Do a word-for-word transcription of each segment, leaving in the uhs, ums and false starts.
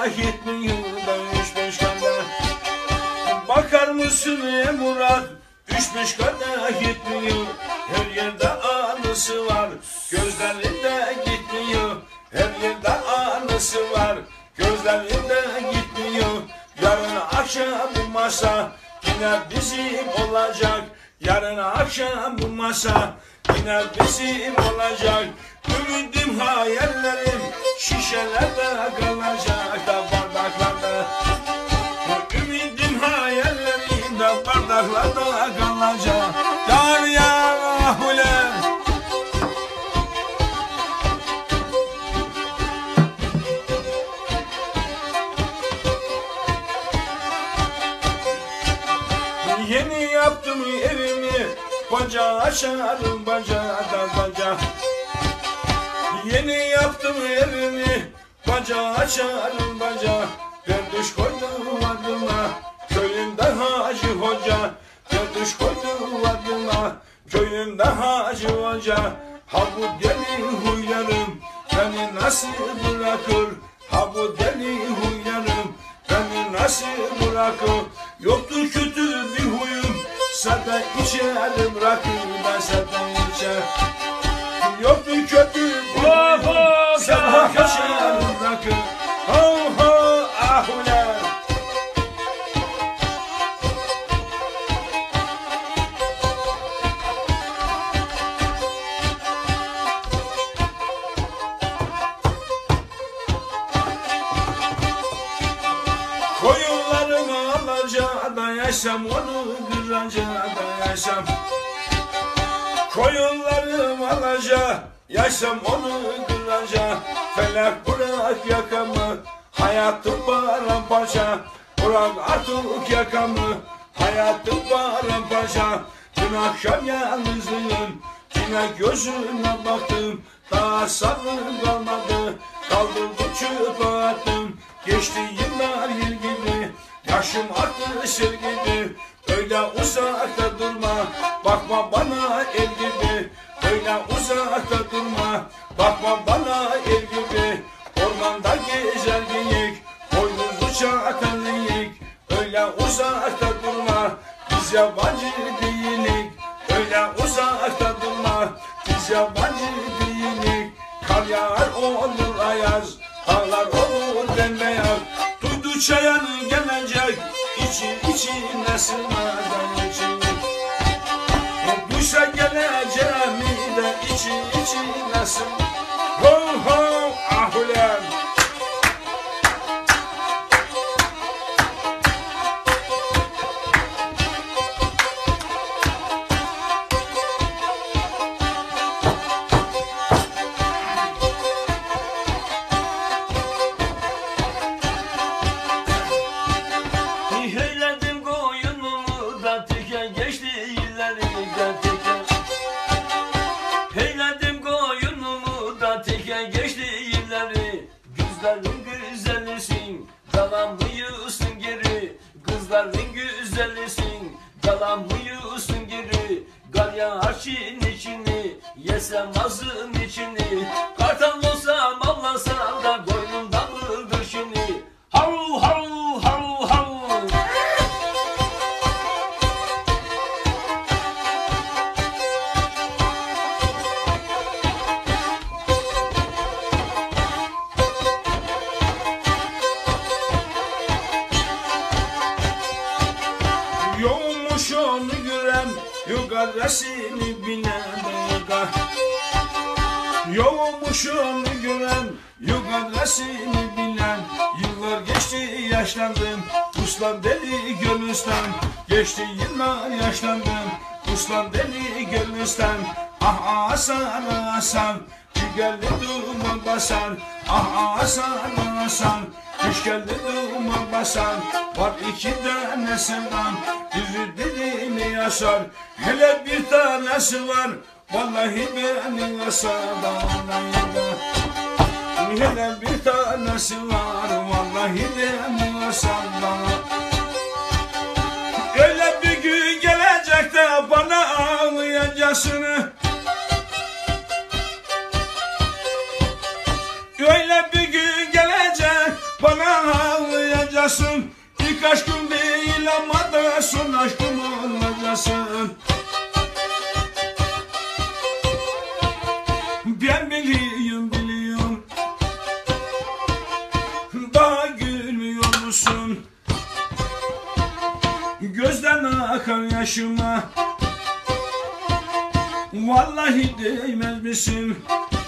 gitmiyor da üç beş kadeh. Bakar mısın ey Murat, üç beş kadeh gitmiyor. Her yerde anısı var, gözlerinde gitmiyor. Her yerde anısı var, gözlerinde gitmiyor. Yarın akşam bu masa yine bizim olacak. Yarın akşam bu masa yine bizim olacak. Ümidim hayallerim şişelerde kalacak da bardaklarda. Ümidim hayallerim de bardaklarda kalacak. Yar yar ahule. Yeni yaptım evimi, baca açarım bacada baca. Yeni yaptım evimi, baca açarım baca. Derduş koydum adıma, köyümde Hacı Hoca. Derduş koydum adıma, köyümde Hacı Hoca. Ha bu deli huylarım beni nasıl bırakır? Ha bu deli huylarım beni nasıl bırakır? Yoktur kötü bir huyum, sade içerim rakıyı da sade içer. Yoktur kötü bir huyum, sade içerim rakı. Ho ho ahuler. Koyunlarımı alacağda yaşam, onu kıracağda yaşam. Koyunlarım alacak, yaşam onu kıracak. Felek bırak yakamı, hayatım paramparça. Bırak artık yakamı, hayatım paramparça. Dün akşam yalnızlığım, yine gözüne baktım. Daha sabrım kalmadı, kaldırdım çöpe attım. Geçti yıllar yıl gibi, yaşım arttı sel gibi. Öyle uzakta durma, bakma bana el gibi. Öyle uzakta durma, bakma bana el gibi. Ormanda gezer geyik, boynuzlu çakalıyık. Öyle uzakta durma, biz yabancı değilik. Öyle uzakta durma, biz yabancı değilik. Kar yağar olur ayaz, dağlar olur bembeyaz. Duydu çayanı gelecek, İçi içine sığmadan içini. Duysa geleceğimi de içi içine sığmadan. Ho ho ahulen. Heyledim koyunumu da teke, geçti yılları da teke. Heyledim koyunumu da teke, geçti yılları. Kızların güzelisin, dalamlıyorsun geri. Kızların güzelisin, dalamlıyorsun geri. Kar yağar çin içini, yesem azın içini. Kartal olsam avlansam da koynumda mıdır şimdi. Hav hav hav hav. Yoğunmuş onu gören, yukarısını binen dayaga. Yoğunmuş onu gören, yukarısını bilen. Yıllar geçti yaşlandım, uslan deli gönlüsten. Geçti yıllar yaşlandım, uslan deli gönlüsten. Ah Hasan Hasan, bir geldi duman basar. Ah Hasan Hasan, kış geldi duman basar. Var iki tane sevdam, yüzü dilini yaşar. Hele bir tanesi var, vallahi beni asar. Hele bir tanesi var, vallahi beni asar. Öyle bir gün gelecek de bana ağlayacasını. Öyle bir gün gelecek bana olacaksın. İlk aşkım değil ama da son aşkım olacaksın. Ben biliyorum biliyorum, daha gülmüyor musun? Gözden akar yaşıma, vallahi değmez misin?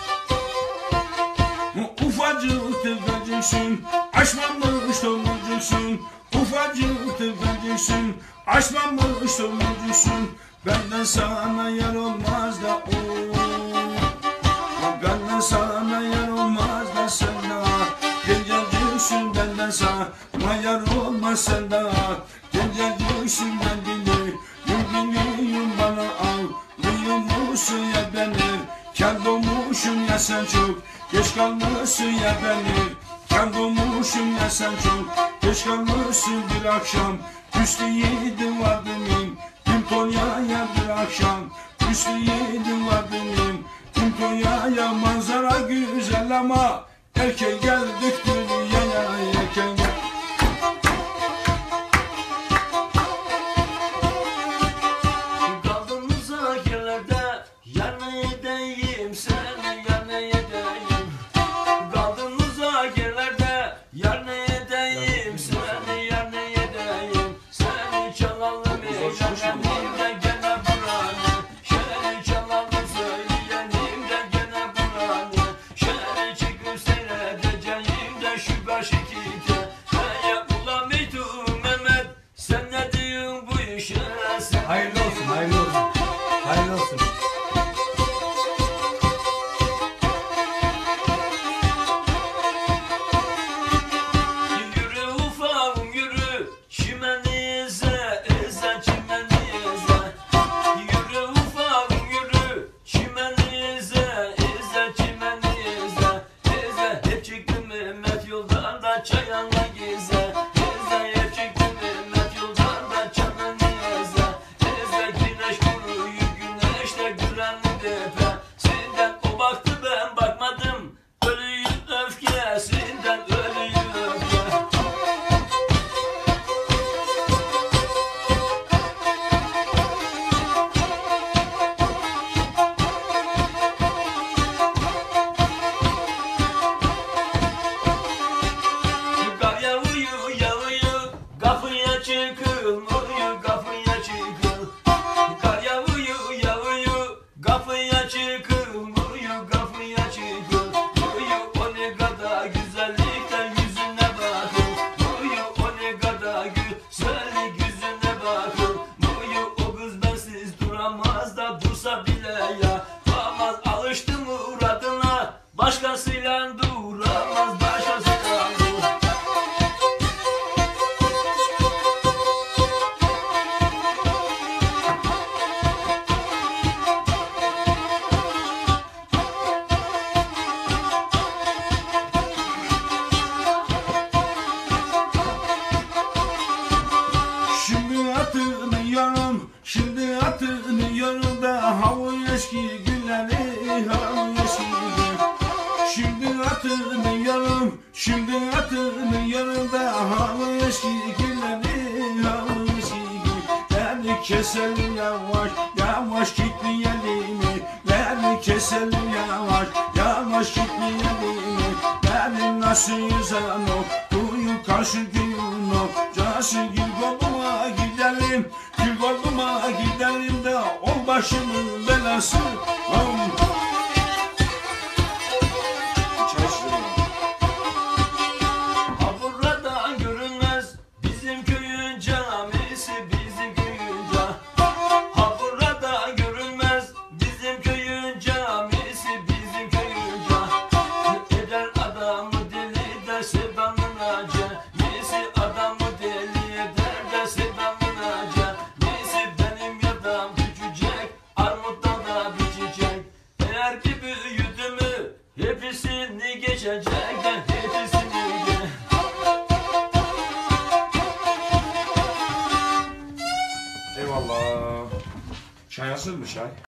Ufacık tefeciksin, açmamış tomurcuksun. Ufacık tefeciksin, açmamış tomurcuksun. Benden sana yer olmaz da o, benden sana yer olmaz da sen de genceciksin. Benden sana yer olmaz sen de genceciksin. Ben dinliyorum dinliyorum bana al. Duyuyor musun ya beni? Kel doğmuşum ya sen çok geç kalmışsın ya beni. Kel doğmuşum ya sen çok geç kalmışsın bir akşam. Üstü yedim vardım Tüm Konya'ya bir akşam. Üstü yedim vardım Tüm Konya'ya. Manzara güzel ama erken geldik dünyaya, erken geldik. Kaldım müzakerelerde, yar ne edeyim seni, yar ne edeyim. Kaldım müzakerelerde, yar ne edeyim seni, yar ne edeyim. Seni çalalım eğlenelim de gene buranı, şehri çalalım söyleyelim de gene buranı. Şehri çıkıp seyredeceğim de şu karşıkite. Hey ulan Meytu Mehmet, sen ne diyorsun bu işe? Sen Hayırlı olsun, hayırlı olsun. Hayırlı olsun. Yürü ufağım yürü, çimeni eze, eze çimeni eze. Yürü ufağım yürü, çimeni eze, eze çimeni eze. Eze hep çıktım Mehmet yoldan da çayanla geze. Eze hep çıktım Mehmet yoldan da çameni eze. Eze güneş vuruyor güneşte gülenli tepe. Senden o baktı ben bakmadım, ölüyüm öfkesinden ölüyüm öfke. Kar yağıyor yağıyor, kapıya çıkılmıyor, kapıya çıkıl. Kar yağıyor yağıyor, kapıya çıkılmıyor, kapıya çıkıl. Uyuyor o ne kadar güzellikten yüzüne bakın. Uyuyor o ne kadar güzellik yüzüne bakın. Uyuyor o kız bensiz duramaz da dursa bile ya. Duramaz alıştı muradına, başkasıyla duramaz, başkasıyla duramaz. Şimdi hatırlıyorum, şimdi hatırlıyorum da hava eski günleri, hava eski günleri. Şimdi hatırlıyorum, şimdi hatırlıyorum da hava eski günleri, hava eski günleri. Yani keselim yavaş, yavaş gitmeyelim. Yani keselim yavaş, yavaş gitmeyelim. Yani nasıl yüzen o, kuyu karşı gün o. Cası gül koluma gidelim, gül koluma gidelim de ol başımın belası. Oh. Ha buradan görünmez bizim köyün camisi, bizim köyün camisi. Ha buradan görünmez bizim köyün camisi, bizim köyün camisi. Eder adamı deli de sevdanın acemisi, adamı deli eder de sevdanın acemisi. Benim yadam küçücek, armuttan da biçecek. Eğer ki büyüdü mü hepsini geçecek de hepsini geçecek. Eyvallah. Çay hazır mı çay?